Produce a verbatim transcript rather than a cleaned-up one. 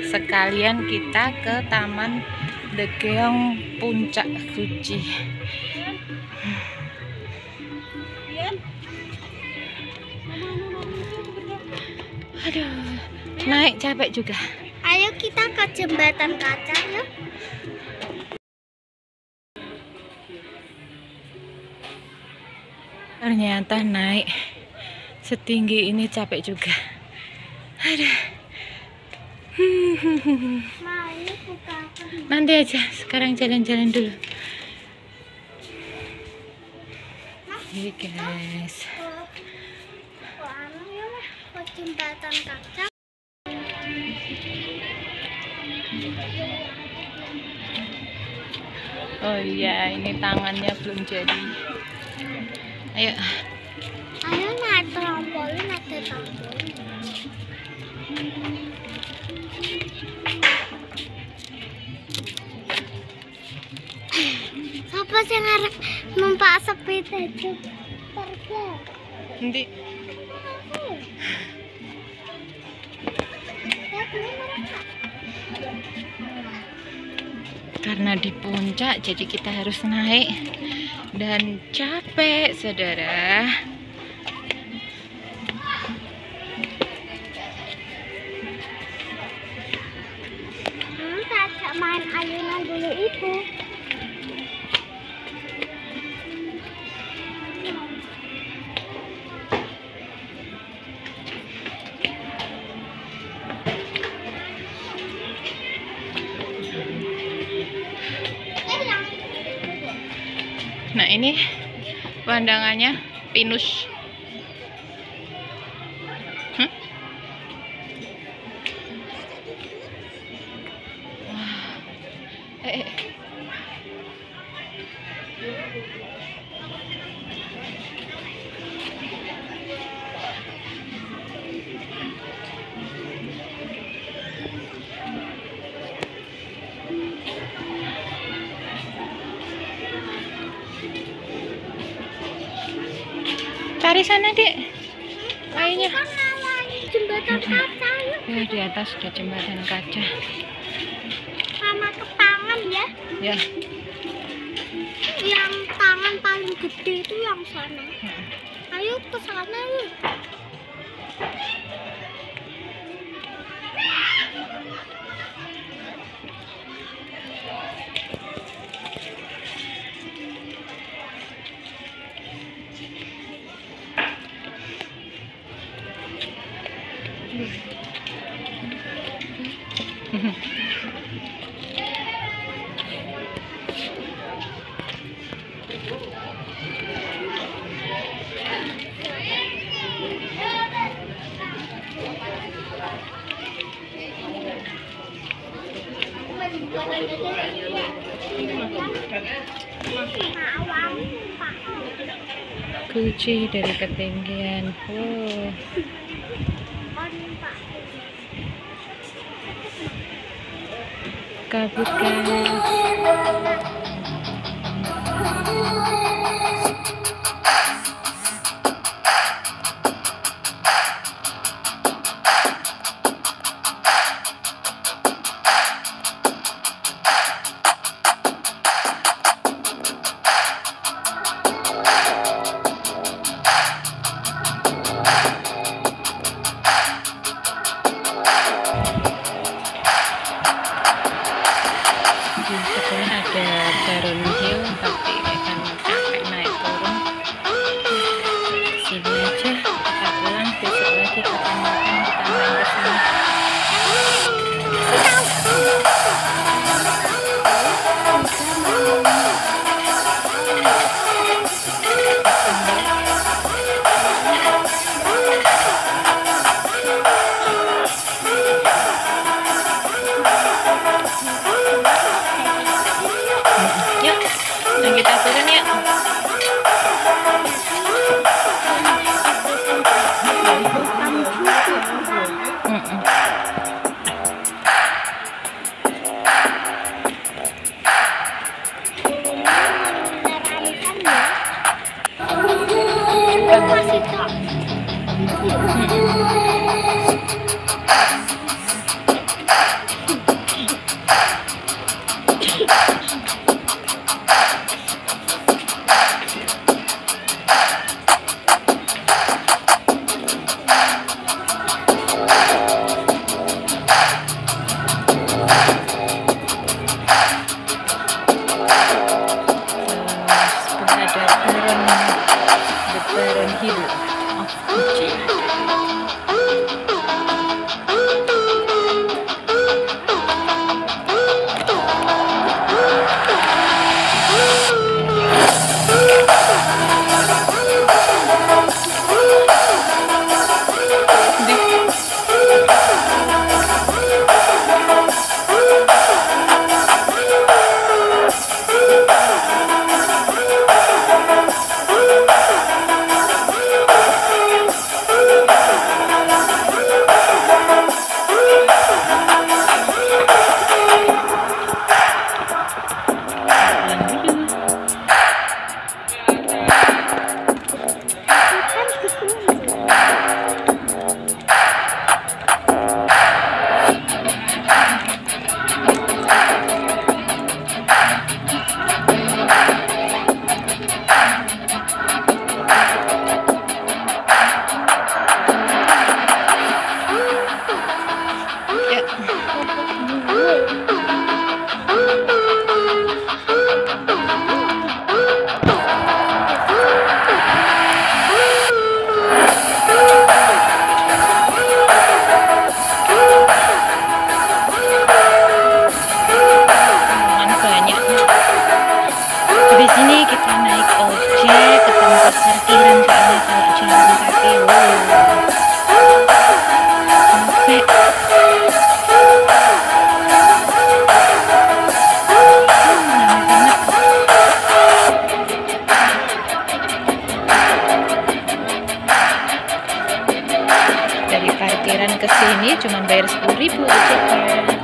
sekalian kita ke Taman Dekeong Puncak Guci. Aduh, naik capek juga. Ayo kita ke jembatan kaca yuk. Ternyata naik setinggi ini capek juga. Aduh. Nanti aja, sekarang jalan-jalan dulu. Ini guys. Ke jembatan kaca. Oh iya, ini tangannya belum jadi. Ayo. Ayo naik trampolin, ada trampolin. Siapa sih ngarep numpak sepeda itu? Pergi. Nanti. Karena di puncak, jadi kita harus naik dan capek, saudara. Hmm, kakak main ayunan dulu itu. Nah, ini pandangannya pinus. Hmm? Wah. Eh, eh. Cari sana, Dek. Kayaknya Jembatan kaca yuk. ya, di atas sudah jembatan kaca. Sama ke tangan ya. Ya. Yang tangan paling gede itu yang sana. Ayo ke sana yuk. Guci dari ketinggian. Wow. Kabut guys. Di sebelah ada Darun Hill, tapi kan capek naik turun. Di sini kita naik ojek ke tempat parkiran soalnya kalau jalan kaki, wow, capek. Dari parkiran ke sini cuma bayar sepuluh ribu ojeknya.